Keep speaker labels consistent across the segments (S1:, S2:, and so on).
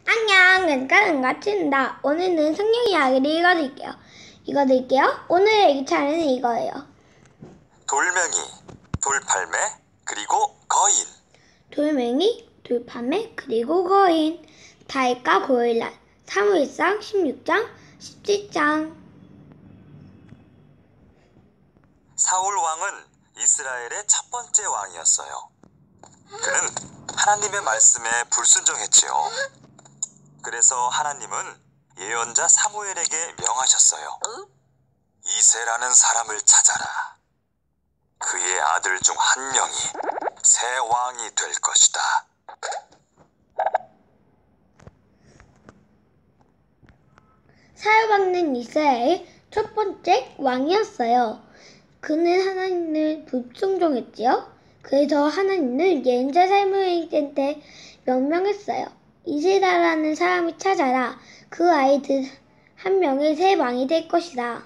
S1: 안녕, 은가치입니다. 오늘은 성경 이야기를 읽어드릴게요. 오늘의 얘기 차례는 이거예요.
S2: 돌멩이, 돌팔매, 그리고 거인.
S1: 돌멩이, 돌팔매, 그리고 거인. 다윗과 고릴앗. 사무엘상 16장, 17장.
S2: 사울 왕은 이스라엘의 첫 번째 왕이었어요. 그는 하나님의 말씀에 불순종했지요. 그래서 하나님은 예언자 사무엘에게 명하셨어요. 이새라는 사람을 찾아라. 그의 아들 중 한 명이 새 왕이 될 것이다.
S1: 사울왕은 이스라엘 첫 번째 왕이었어요. 그는 하나님을 불순종했지요. 그래서 하나님은 예언자 사무엘한테 명령했어요. 이새라는 사람을 찾아라. 그 아이들 한 명의 새 왕이 될 것이다.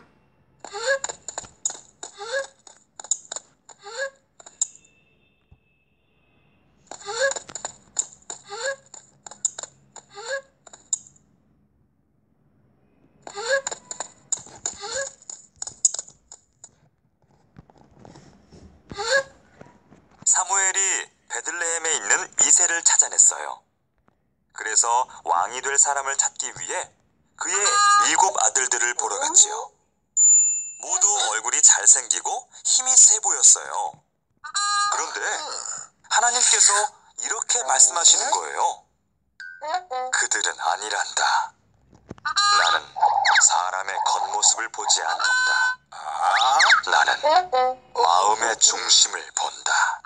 S2: 사무엘이 베들레헴에 있는 이새를 찾아냈어요. 그래서 왕이 될 사람을 찾기 위해 그의 7 아들들을 보러 갔지요. 모두 얼굴이 잘생기고 힘이 세 보였어요. 그런데 하나님께서 이렇게 말씀하시는 거예요. 그들은 아니란다. 나는 사람의 겉모습을 보지 않는다. 나는 마음의 중심을 본다.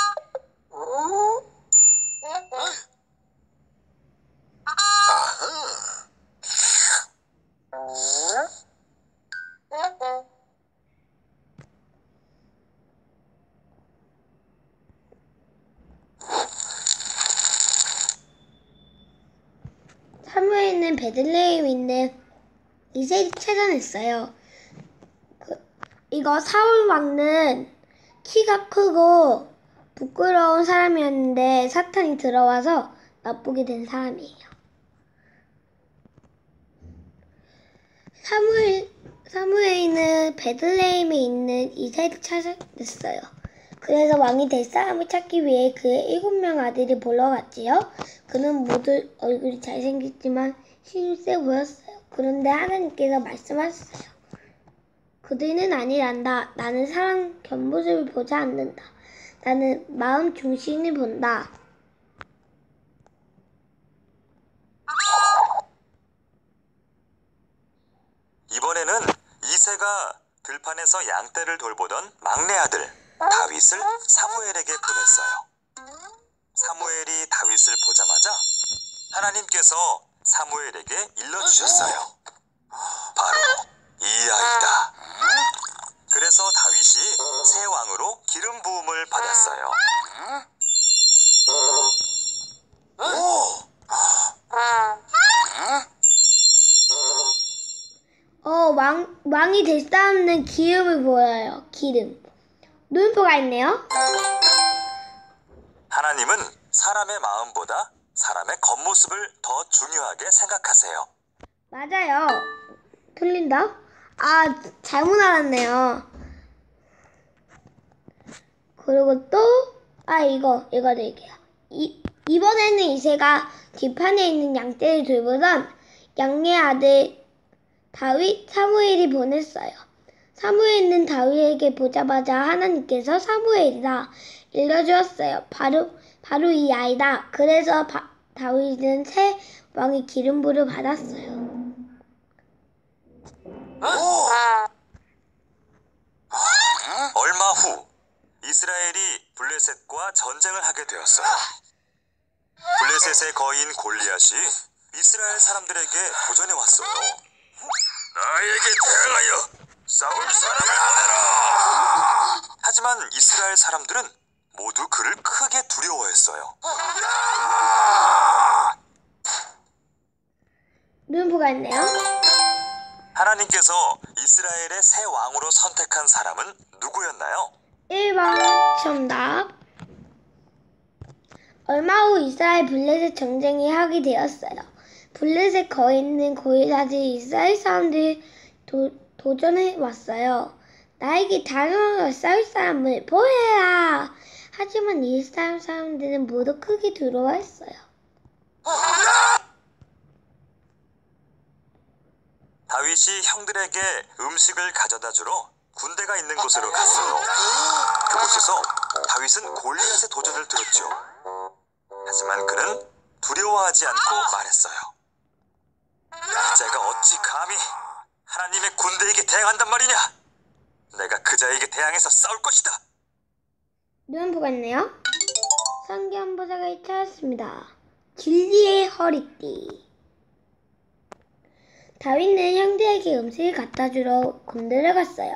S1: 사무엘은 베들레헴에 있는 이새를 찾아냈어요. 이거 사울 왕은 키가 크고 부끄러운 사람이었는데 사탄이 들어와서 나쁘게 된 사람이에요. 사무엘은 베들레헴에 있는 이새를 찾아냈어요. 그래서 왕이 될 사람을 찾기 위해 그의 7명 아들을 보러 갔지요. 그는 모두 얼굴이 잘생겼지만 힘이 세 보였어요. 그런데 하나님께서 말씀하셨어요. 그들은 아니란다. 나는 사람 겉모습을 보지 않는다. 나는 마음 중심을 본다.
S2: 이번에는 이새가 들판에서 양떼를 돌보던 막내 아들 다윗을 사무엘에게 보냈어요. 사무엘이 다윗을 보자마자 하나님께서 사무엘에게 일러주셨어요. 바로 이 아이다. 그래서 다윗이 새 왕으로 기름 부음을 받았어요.
S1: 왕이 될 사람은 기름을 보여요. 기름. 눈보가 있네요.
S2: 하나님은 사람의 마음보다 사람의 겉모습을 더 중요하게 생각하세요.
S1: 맞아요. 틀린다? 잘못 알았네요. 그리고 또, 이거 드릴게요. 이번에는 이새가 뒷판에 있는 양떼를 돌보던 양의 아들 다윗, 사무엘이 보냈어요. 사무엘은 다윗에게 보자마자 하나님께서 사무엘이다 일러주었어요. 바로 이 아이다. 그래서 다윗은 새 왕의 기름부를 받았어요.
S2: 얼마 후 이스라엘이 블레셋과 전쟁을 하게 되었어요. 블레셋의 거인 골리앗이 이스라엘 사람들에게 도전해 왔어요. 나에게 대항하여 싸울 사람을 보내라! 하지만 이스라엘 사람들은 모두 그를 크게 두려워했어요.
S1: 눈보가 있네요.
S2: 하나님께서 이스라엘의 새 왕으로 선택한 사람은 누구였나요?
S1: 1번 정답. 얼마 후 이스라엘 블레셋 전쟁이 하게 되었어요. 블레셋 거에 있는 고리라지 이스라엘 사람들이 도전해 왔어요. 나에게 당연히 싸울 사람을 보여라. 하지만 이스라엘 사람들은 모두 크게 두려워했어요.
S2: 다윗이 형들에게 음식을 가져다 주러 군대가 있는 곳으로 갔어요. 그곳에서 다윗은 골리앗의 도전을 들었죠. 하지만 그는 두려워하지 않고 말했어요. 이 자가 어찌 감히 하나님의 군대에게 대항한단 말이냐? 내가 그 자에게 대항해서 싸울 것이다.
S1: 눈 보고 있네요. 성경 보석을 찾았습니다. 진리의 허리띠. 다윗은 형제에게 음식을 갖다 주러 군대를 갔어요.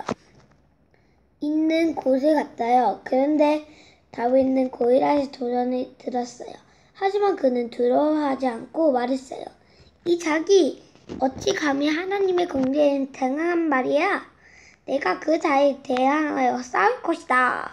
S1: 있는 곳에 갔어요. 그런데 다윗은 고리앗의 도전을 들었어요. 하지만 그는 두려워하지 않고 말했어요. 이 자기 어찌 감히 하나님의 공개에 대항한 말이야? 내가 그 자에 대항하여 싸울 것이다.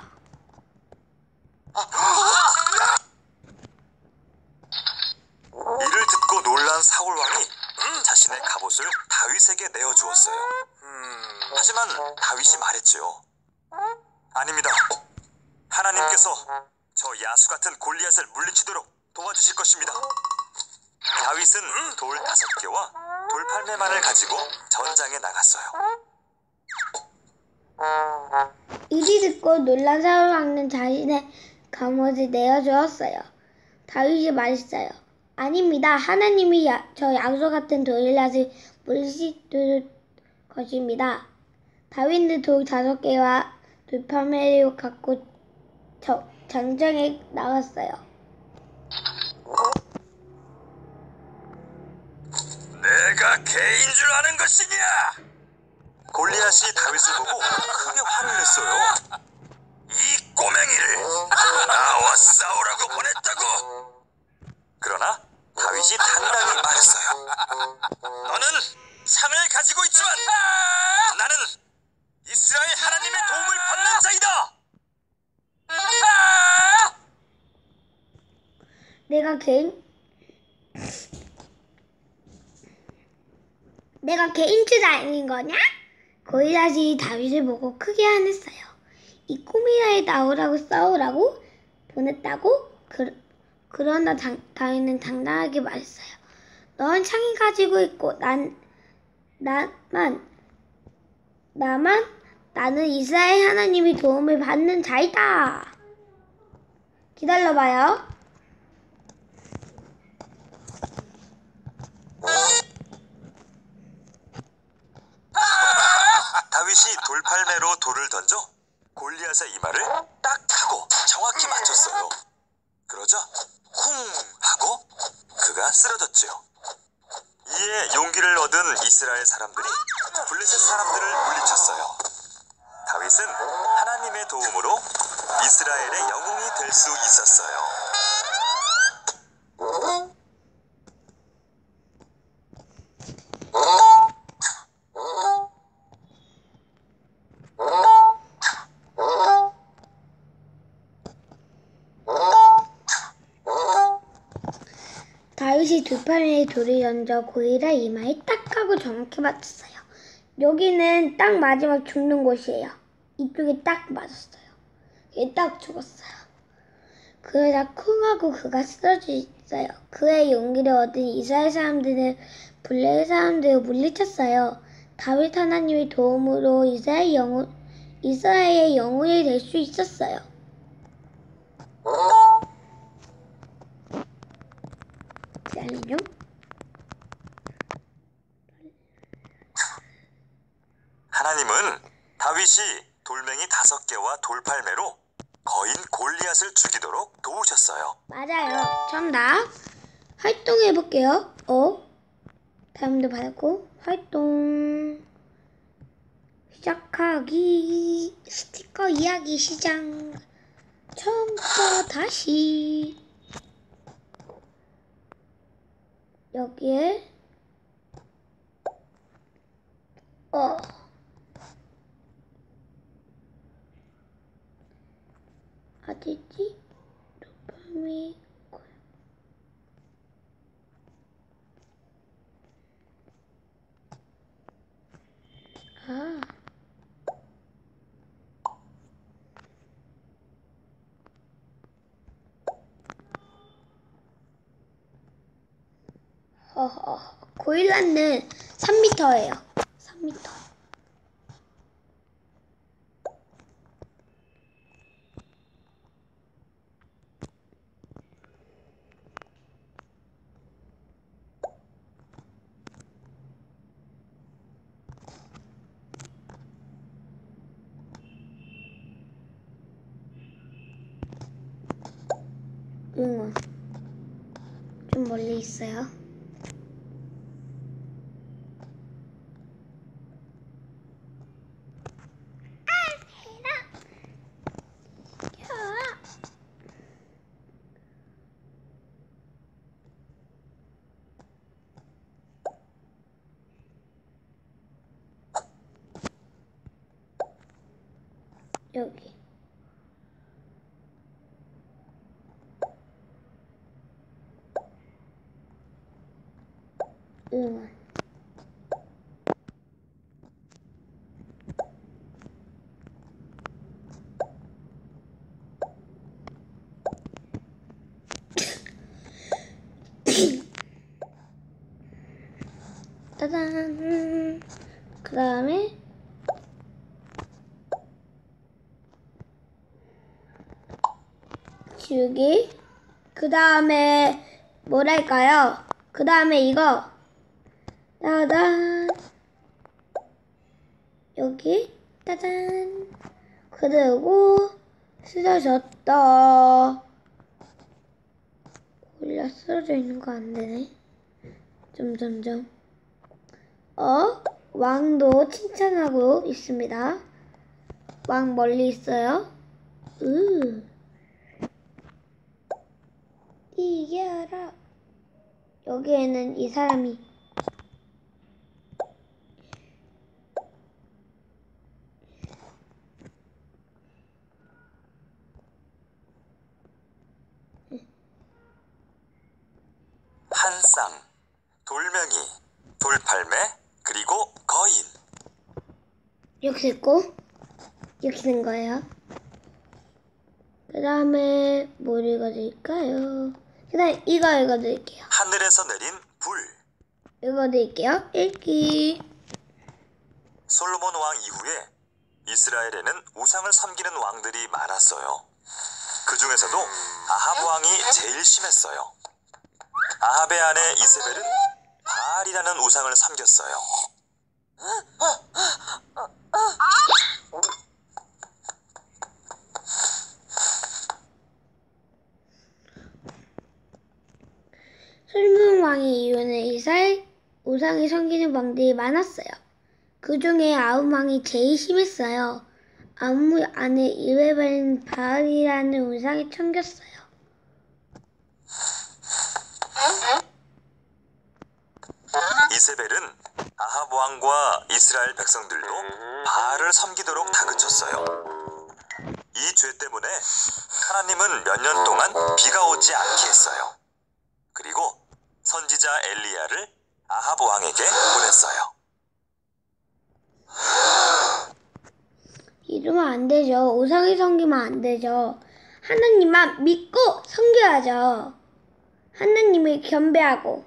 S2: 이를 듣고 놀란 사울 왕이 자신의 갑옷을 다윗에게 내어주었어요. 하지만 다윗이 말했죠. 아닙니다. 하나님께서 저 야수 같은 골리앗을 물리치도록 도와주실 것입니다. 다윗은 돌 5개와 돌팔매만을 가지고 전장에 나갔어요.
S1: 이리 듣고 놀란 사울 왕은 자신의 갑옷을 내어주었어요. 다윗이 말했어요. 아닙니다. 하나님이 저 야수 같은 골리앗을 물리칠 것입니다. 다윗은 돌 5개와 돌팔매를 갖고 전장에 나갔어요.
S2: 내가 개인 줄 아는 것이냐? 골리앗이 다윗을 보고 크게 화를 냈어요. 이 꼬맹이를 나와 싸우라고 보냈다고. 그러나 다윗이 단단히 말했어요. 너는 창을 가지고 있지만 나는 이스라엘 하나님의 도움을 받는 자이다.
S1: 내가 개인 줄 아는 거냐? 골리앗이 다윗을 보고 크게 화냈어요. 이 꼬미라에 나오라고 싸우라고 보냈다고? 그러나 다윗은 당당하게 말했어요. 넌 창을 가지고 있고 나는 이스라엘 하나님의 도움을 받는 자이다. 기다려봐요.
S2: 다윗이 돌팔매로 돌을 던져 골리앗의 이마를 딱 하고 정확히 맞췄어요. 그러자 쿵 하고 그가 쓰러졌죠. 이에 용기를 얻은 이스라엘 사람들이 블레셋 사람들을 물리쳤어요. 다윗은 하나님의 도움으로 이스라엘의 영웅이 될 수 있었어요.
S1: 다윗이 돌팔매에 돌을 던져 골리앗 이마에 딱 하고 정확히 맞췄어요. 여기는 딱 마지막 죽는 곳이에요. 이쪽에 딱 맞았어요. 얘 딱 죽었어요. 그러자 쿵 하고 그가 쓰러졌어요. 그의 용기를 얻은 이스라엘 사람들은 블레셋 사람들을 물리쳤어요. 다윗 하나님의 도움으로 이스라엘의 영웅이 될 수 있었어요. 기다리죠.
S2: 하나님은 다윗이 돌멩이 5개와 돌팔매로 거인 골리앗을 죽이도록 도우셨어요.
S1: 맞아요. 정답. 활동해볼게요. 다음도 받았고 활동 시작하기 스티커 이야기 시장 처음부터 다시 여기에 어디지? 도파민 고릴라는 3m예요. 3m. 응원. 좀 멀리 있어요. 여기. 응원. 짜잔. 그 다음에 지우기. 그 다음에 뭐랄까요? 그 다음에 이거 따단 여기 따단. 그리고 쓰러졌다. 골라 쓰러져 있는 거 안 되네. 점점점. 왕도 칭찬하고 있습니다. 왕 멀리 있어요. 이겨라. 여기에는 이 사람이
S2: 한 쌍, 돌멩이, 돌팔매, 그리고 거인.
S1: 이렇게 됐고 이렇게 된 거예요. 그 다음에 뭘 읽어드릴까요? 그 다음에 이거 읽어드릴게요.
S2: 하늘에서 내린 불.
S1: 읽어드릴게요. 읽기.
S2: 솔로몬 왕 이후에 이스라엘에는 우상을 섬기는 왕들이 많았어요. 그 중에서도 아합 왕이 제일 심했어요. 아합의 아내 이세벨은 바알이라는 우상을 섬겼어요.
S1: 솔로몬 왕의 이후에는 이스라엘 우상을 섬기는 왕들이 많았어요. 그 중에 아합 왕이 제일 심했어요. 아합 아내 이세벨은 바알이라는 우상을 섬겼어요.
S2: 이세벨은 아합 왕과 이스라엘 백성들도 바알을 섬기도록 다그쳤어요. 이 죄 때문에 하나님은 몇 년 동안 비가 오지 않게 했어요. 그리고 선지자 엘리야를 아합 왕에게 보냈어요.
S1: 이러면 안 되죠. 우상을 섬기면 안 되죠. 하나님만 믿고 섬겨야죠. 하나님을 경배하고.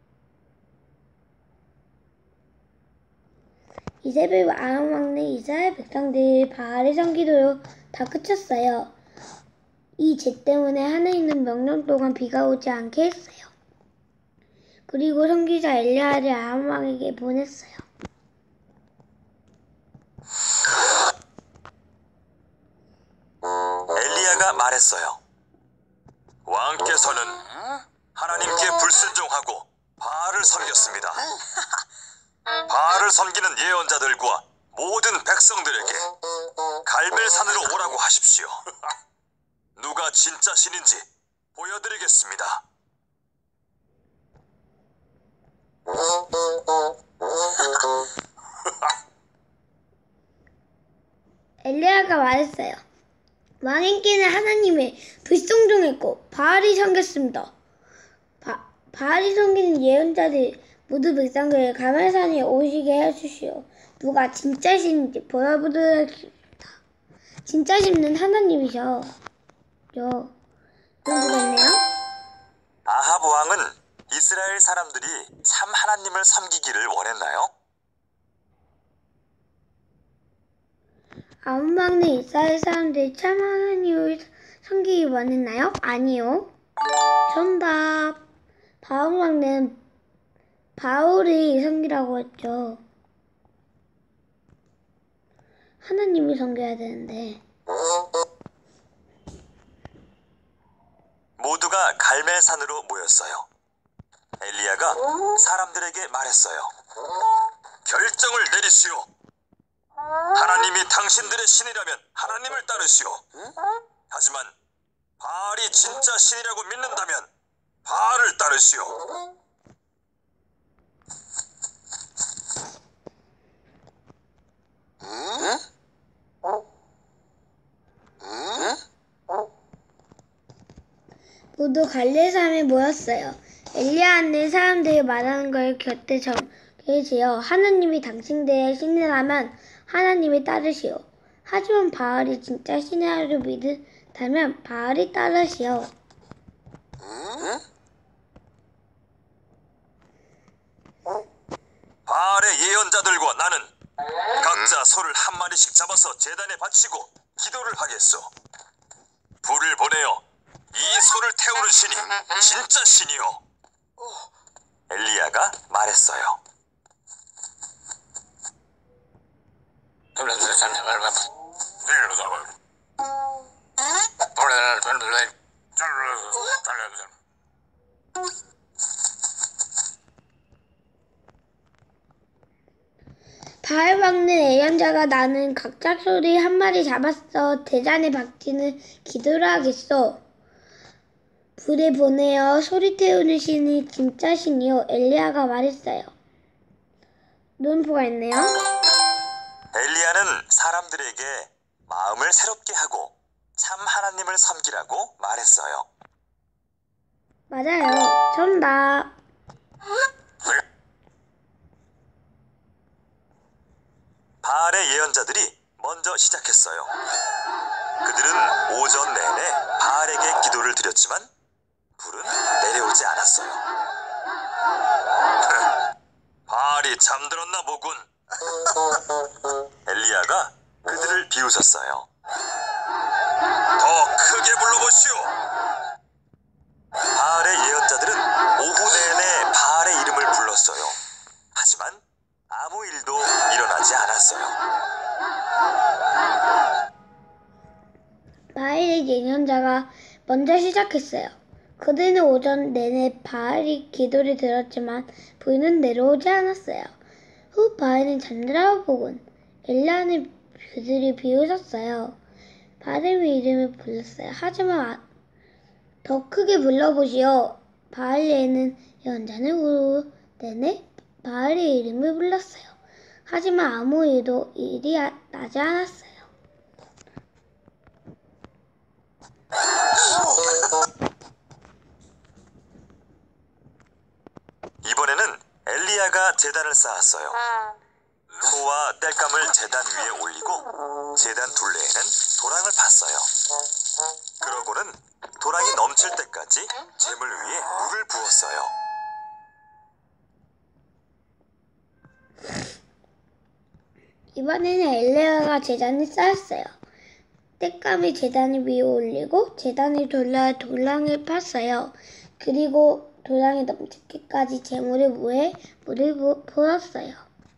S1: 이세벨 아합 왕은 이스라엘 백성들이 바알을 섬기도록 다그쳤어요. 이 죄 때문에 하나님은 몇 년 동안 비가 오지 않게 했어요. 그리고 선지자 엘리야를 아합 왕에게 보냈어요.
S2: 엘리야가 말했어요. 왕께서는 하나님께 불순종하고 바알을 섬겼습니다. 바알을 섬기는 예언자들과 모든 백성들에게 갈멜산으로 오라고 하십시오. 누가 진짜 신인지 보여드리겠습니다.
S1: 엘리야가 말했어요. 왕인께는 하나님의 불순종했고 바알이 섬겼습니다. 바알이 섬기는 예언자들 모두 백성들을 갈멜산에 오시게 해주시오. 누가 진짜 신인지 보여드리겠습니다. 진짜 신은 하나님이셔. 좀 그렇네요.
S2: 아합 왕은 이스라엘 사람들이 참 하나님을 섬기기를 원했나요?
S1: 아몬 왕은 이스라엘 사람들이 참 하나님을 섬기기 원했나요? 아니요. 정답. 바울 왕은 바울이 섬기라고 했죠. 하나님을 섬겨야 되는데.
S2: 모두가 갈멜산으로 모였어요. 엘리야가 사람들에게 말했어요. 결정을 내리시오. 하나님이 당신들의 신이라면 하나님을 따르시오. 하지만 바알이 진짜 신이라고 믿는다면 바알을 따르시오.
S1: 모두 갈릴산에 모였어요. 엘리야는 사람들이 말하는 걸 곁에 적으시어 하나님이 당신들의 신이라면 하나님이 따르시오. 하지만 바알이 진짜 신이라고 믿는다면 바알이 따르시오.
S2: 바알의 예언자들과 나는 각자 소를 한 마리씩 잡아서 제단에 바치고 기도를 하겠소. 불을 보내어 이 소를 태우는 신이 진짜 신이요. 엘리야가 말했어요.
S1: 바알 왕는 예언자가 나는 각자 소리 한 마리 잡았어 제단에 바치는 기도를 하겠소. 불에 보내어 소리 태우는 신이 진짜 신이요. 엘리야가 말했어요. 논포가 있네요.
S2: 엘리야는 사람들에게 마음을 새롭게 하고 참 하나님을 섬기라고 말했어요.
S1: 맞아요. 정답.
S2: 바알의 예언자들이 먼저 시작했어요. 그들은 오전 내내 바알에게 기도를 드렸지만 불은 내려오지 않았어요. 바알이 잠들었나 보군. 엘리야가 그들을 비웃었어요. 더 크게 불러보시오. 바알의 예언자들은 오후 내내 바알의 이름을 불렀어요. 하지만 아무 일도 일어나지 않았어요.
S1: 바알의 예언자가 먼저 시작했어요. 그들은 오전 내내 바알이 기도를 들었지만 불은 내려오지 않았어요. 후 바알은 잠들어 보곤 엘리야는 그들이 비웃었어요. 바알의 이름을 불렀어요. 하지만 더 크게 불러보시오. 바알의 예언자는 오후 내내 바알의 이름을 불렀어요. 하지만 아무 일이 나지 않았어요.
S2: 이번에는 엘리야가 제단을 쌓았어요. 소와 땔감을 제단 위에 올리고 제단 둘레에는 도랑을 팠어요. 그러고는 도랑이 넘칠 때까지 제물 위에 물을 부었어요.
S1: 이번에는 엘리야가 제단을 쌓았어요. 땔감을 제단 위에 올리고 제단을 돌려 도랑을 팠어요. 그리고 도랑이 넘칠 때까지 제물 위에 물을 부었어요.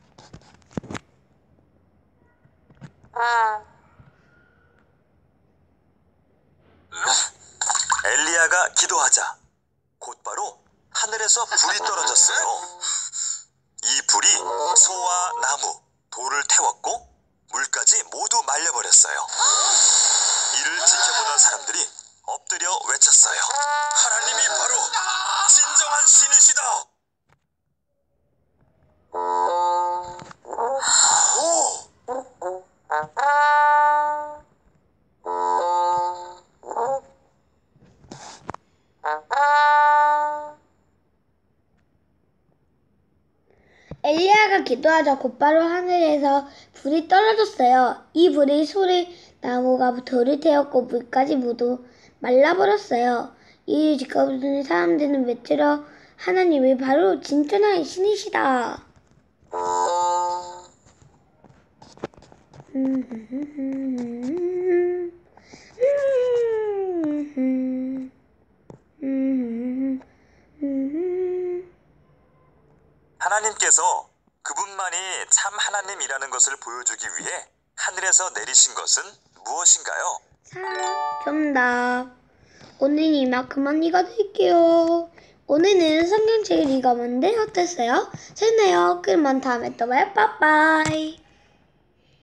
S2: 엘리야가 기도하자 곧바로 하늘에서 불이 떨어졌어요. 이 불이 소와 나무, 돌을 태웠고 물까지 모두 말려버렸어요. 이를 지켜보던 사람들이 엎드려 외쳤어요. 하나님이 바로 진정한 신이시다.
S1: 엘리야가 기도하자 곧바로 하늘에서 불이 떨어졌어요. 이 불이 소리 나무가 돌을 태웠고 물까지 모두 말라버렸어요. 이를 지켜보는 사람들은 외치려 하나님이 바로 진짜나의 신이시다.
S2: 하나님께서 그분만이 참 하나님이라는 것을 보여주기 위해 하늘에서 내리신 것은 무엇인가요?
S1: 정답. 오늘 이만 그만 읽어드릴게요. 오늘은 성경책을 읽어봤는데 어땠어요? 재밌나요? 그러면 다음에 또 봐요. 빠빠이.